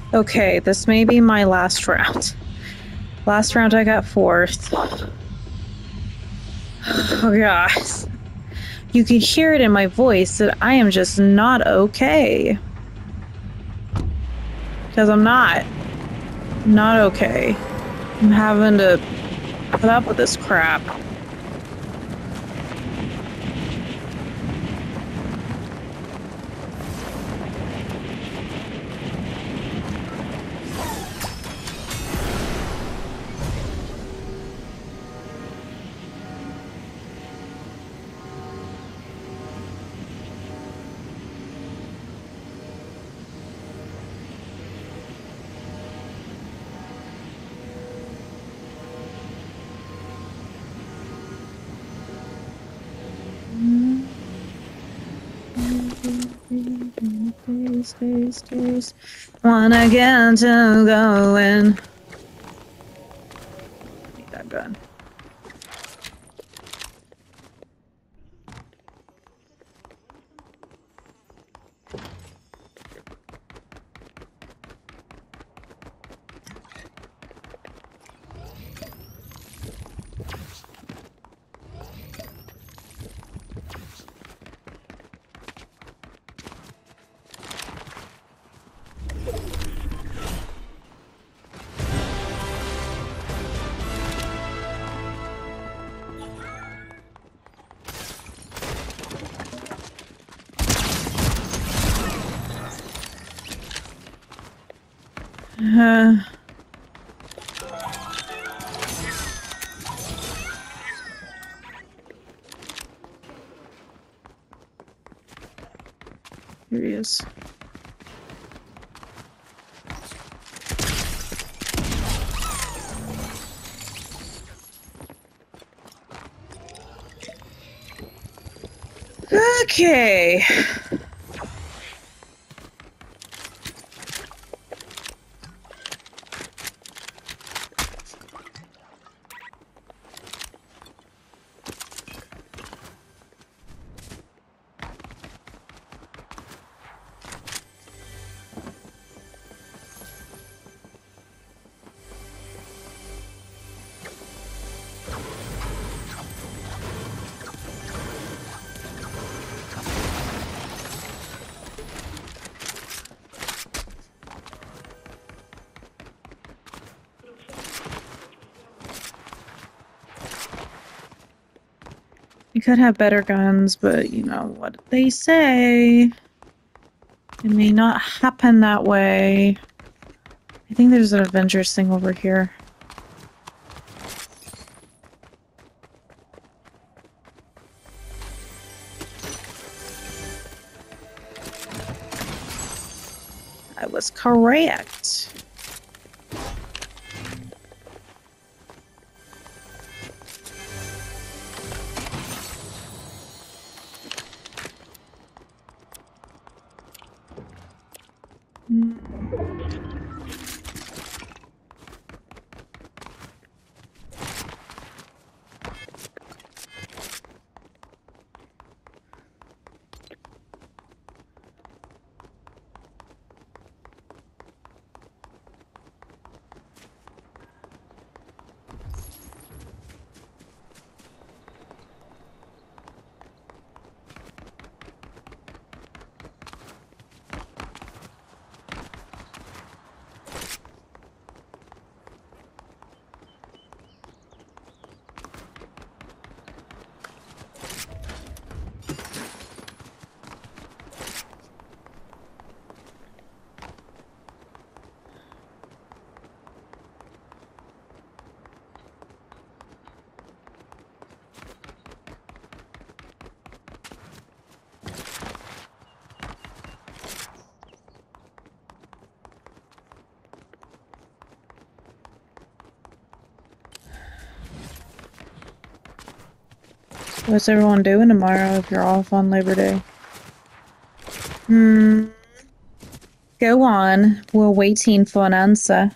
Okay, this may be my last round. Last round I got fourth. Oh gosh. You can hear it in my voice that I am just not okay. Because I'm not. Not okay. I'm having to put up with this crap. Stays. Wanna get to going. Need that gun. Uh, Here he is. Okay. You could have better guns, but you know what they say. It may not happen that way. I think there's an Avengers thing over here. I was correct. What's everyone doing tomorrow if you're off on Labor Day? Go on. We're waiting for an answer.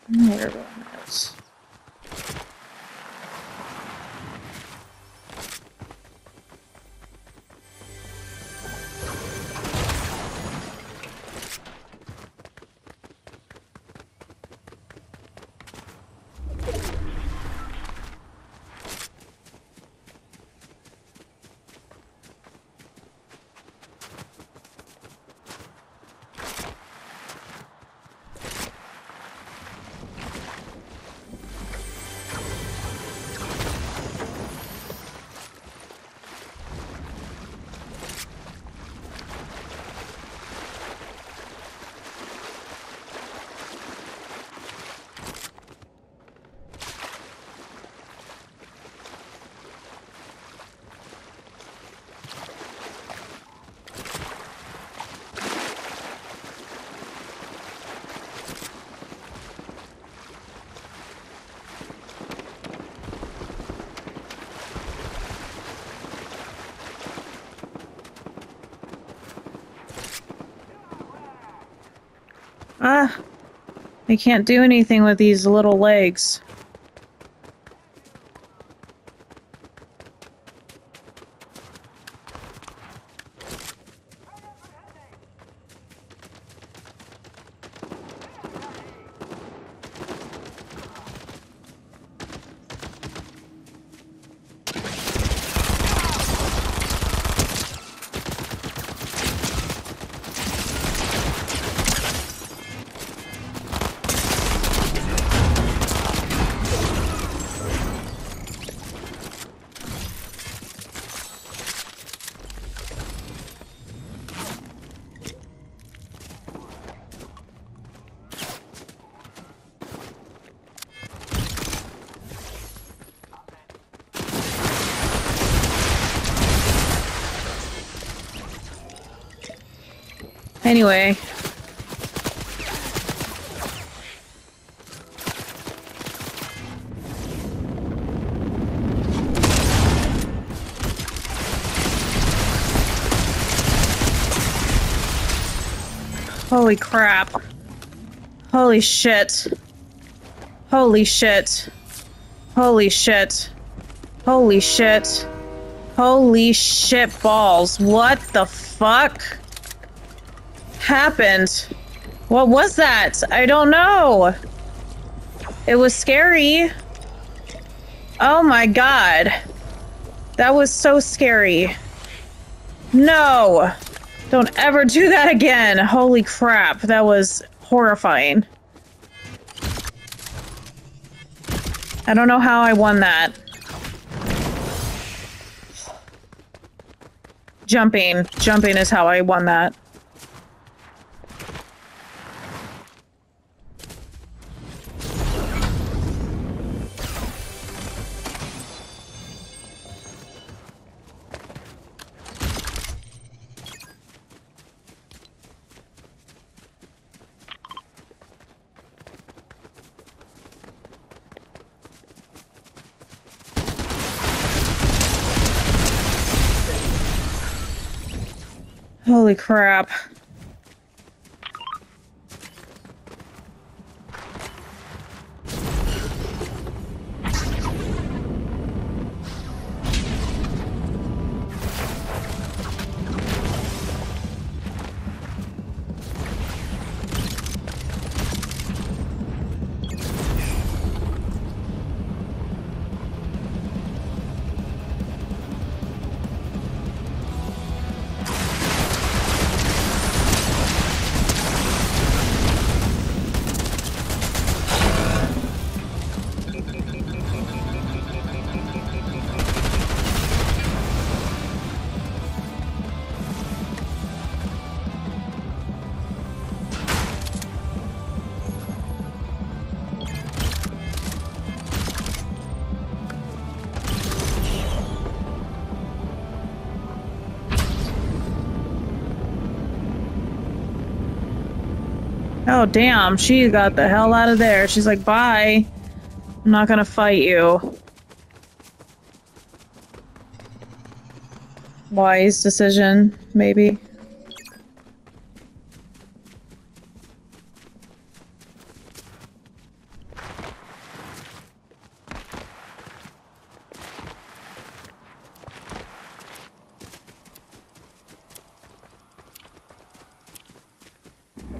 Where everyone is. Ah, I can't do anything with these little legs. Anyway. Holy crap. Holy shit. Holy shit. Holy shit. Holy shit. Holy shit balls. What the fuck happened? What was that? I don't know. It was scary. Oh my god. That was so scary. No. Don't ever do that again. Holy crap. That was horrifying. I don't know how I won that. Jumping. Jumping is how I won that. Holy crap. Oh, damn. She got the hell out of there. She's like, bye. I'm not gonna fight you. Wise decision, maybe.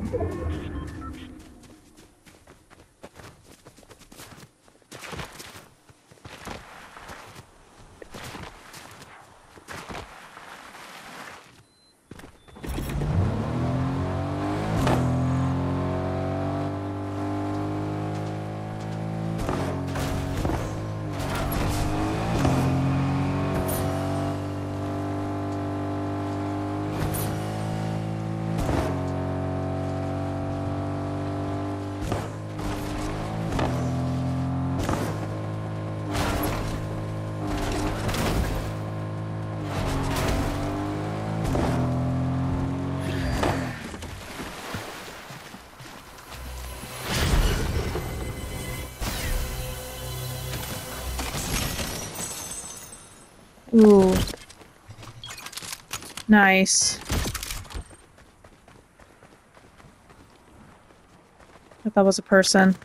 Ooh. Nice. I thought that was a person.